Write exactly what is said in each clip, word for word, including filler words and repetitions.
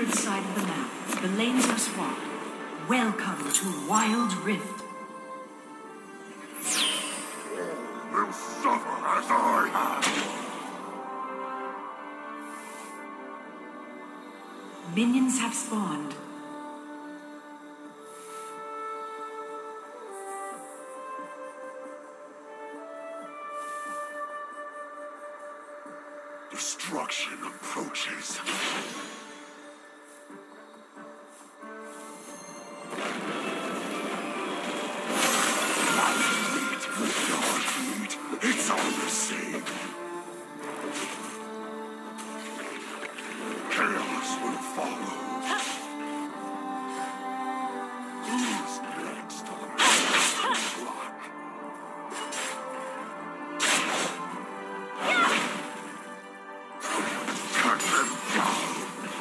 opposite side of the map. The lanes are swapped. Welcome to Wild Rift. Will suffer as I have. Minions have spawned. Destruction approaches. It's all the same. Chaos will follow. Who's next on the block? Cut them down.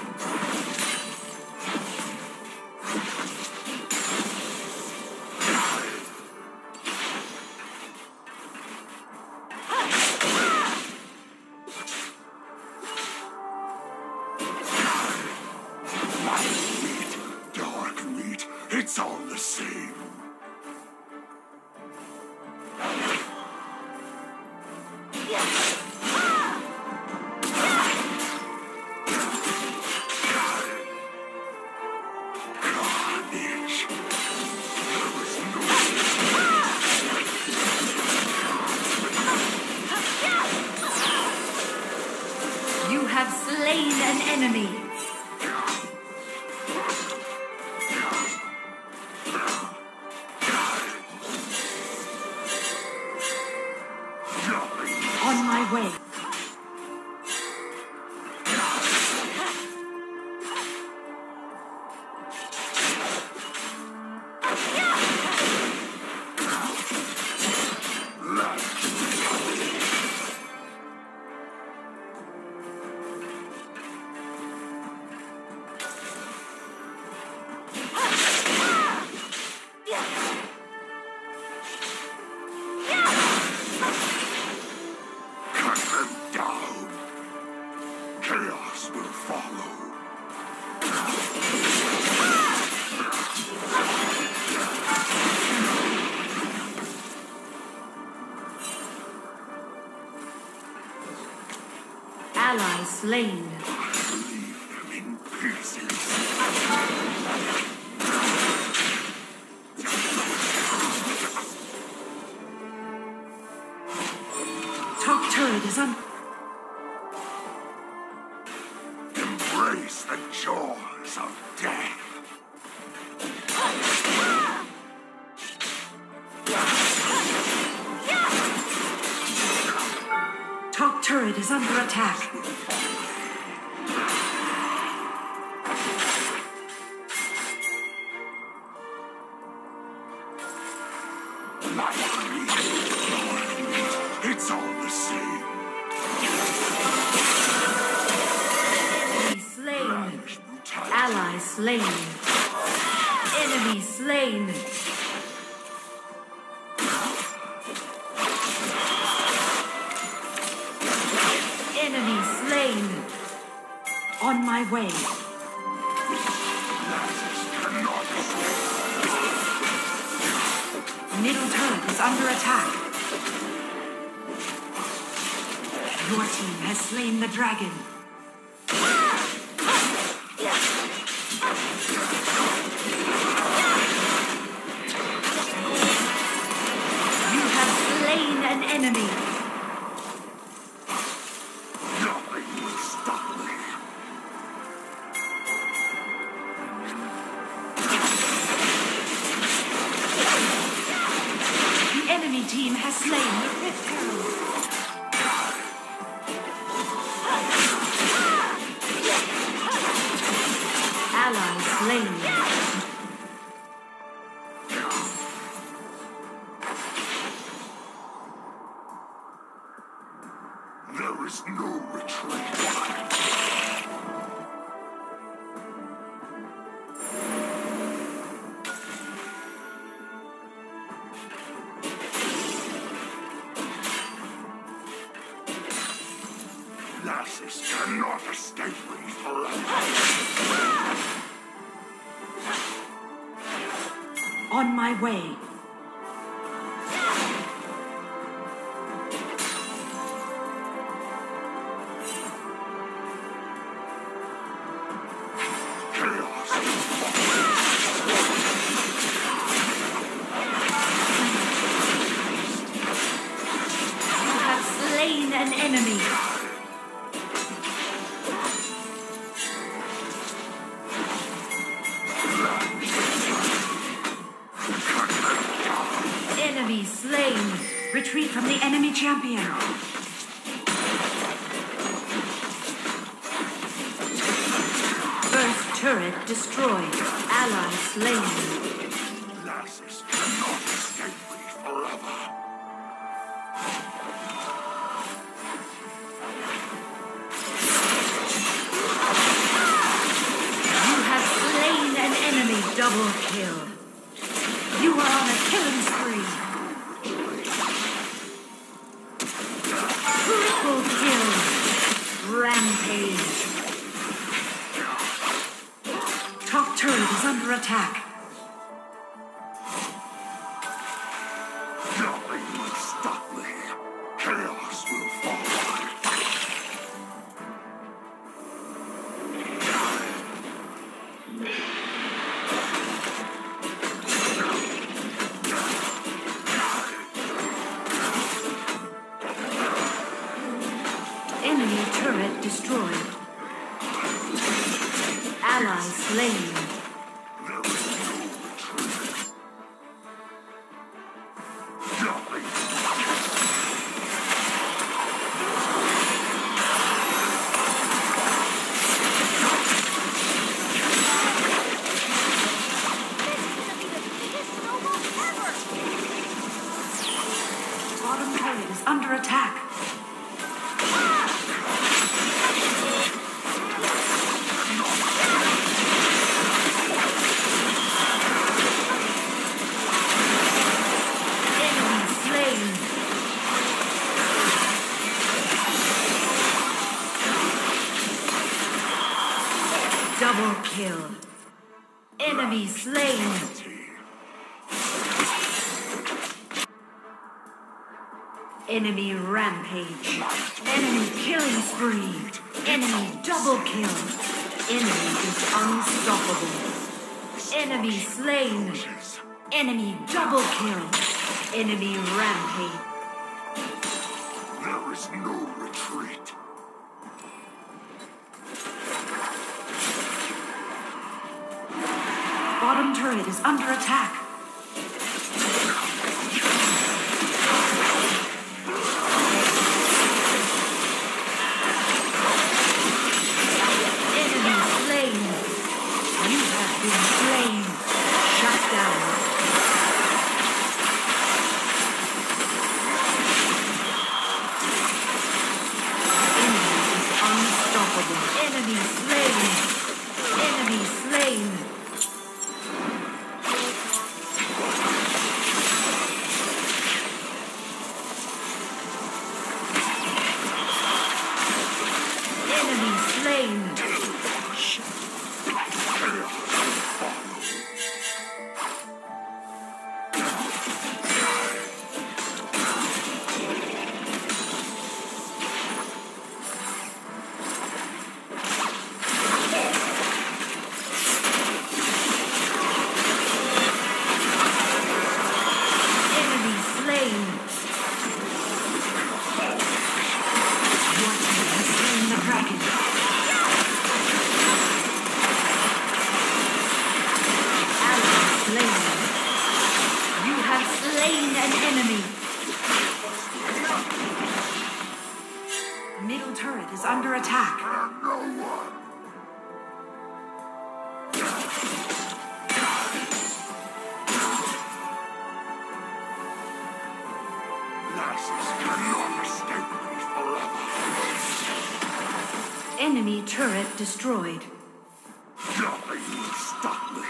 It's all the same. Carnage. You have slain an enemy. On my way. Chaos will follow. Ally slain. Leave them in pieces. Top turret is on. Embrace the jaws of death. Top turret is under attack. It's all the same. Slain. Ally slain. Enemy slain. Enemy slain. On my way. Middle turret is under attack. Your team has slain the dragon. You have slain an enemy. Nothing will stop me. The enemy team has slain the Rift Herald. Ally slain. There is no retreat. Lasses cannot escape me forever. my way. You have slain an enemy. Enemy slain. Retreat from the enemy champion. First turret destroyed. Ally slain. Lasses cannot escape me forever. You have slain an enemy. Double kill. You are on a killing spree. Triple kill. Rampage. Top turret is under attack. Nothing will stop me. Chaos will follow. Enemy turret destroyed. Ally slain. There is no retreat. Nothing. Bottom turret is under attack. Enemy slain. Double kill. Enemy slain. Enemy rampage. Enemy killing spree. Enemy double kill. Enemy is unstoppable. Enemy slain. Enemy double kill. Enemy rampage. There is no retreat. Bottom turret is under attack. Enemy slain. You have been slain. Shut down. Enemy is unstoppable. Enemy slain. Enemy slain. Enemy slain. Enemy slain. Your team has slain the dragon. Ally slain. You have slain an enemy. Middle turret is under attack. And no one. Lasses cannot escape me forever. Enemy turret destroyed. Nothing will stop me.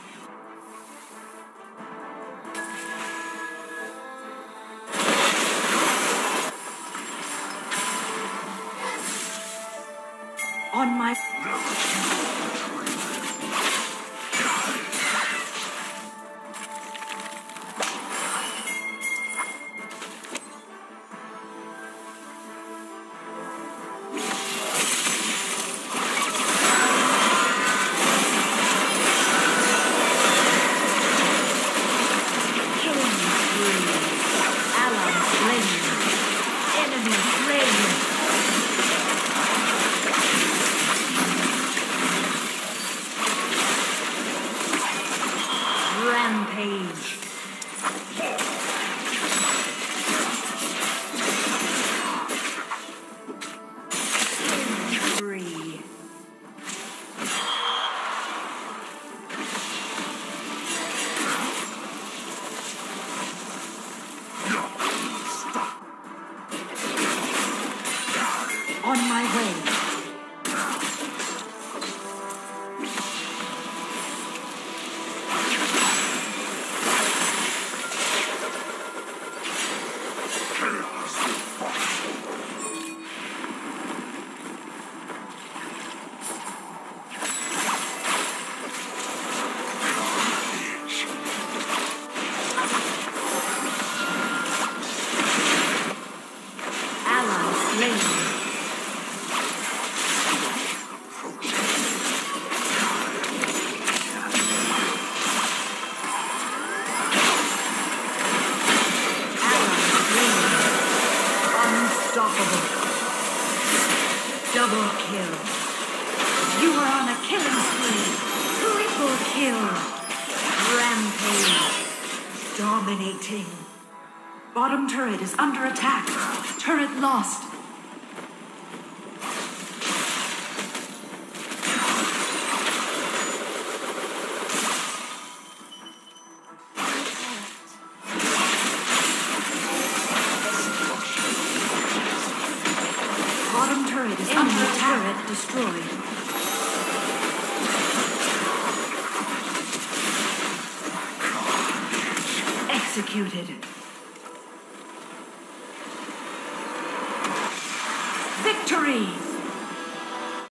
On my There is no retreat. Dominating. Bottom turret is under attack. Turret lost. Bottom turret is under attack. Turret destroyed. Executed. Victory!